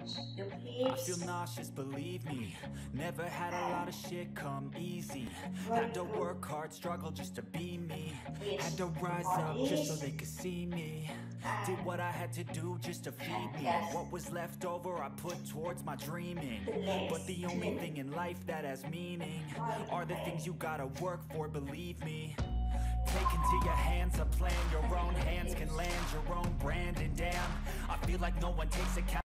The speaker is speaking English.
your I hips. feel nauseous, believe me. Never had a lot of shit come easy. Had to work hard, struggle just to be me. Had to rise up just so they could see me. Did what I had to do just to feed me. What was left over I put towards my dreaming. But the only thing in life that has meaning are the things you gotta work for, believe me. Take into your hands a plan. Your own hands can land your own brand. And damn, I feel like no one takes account.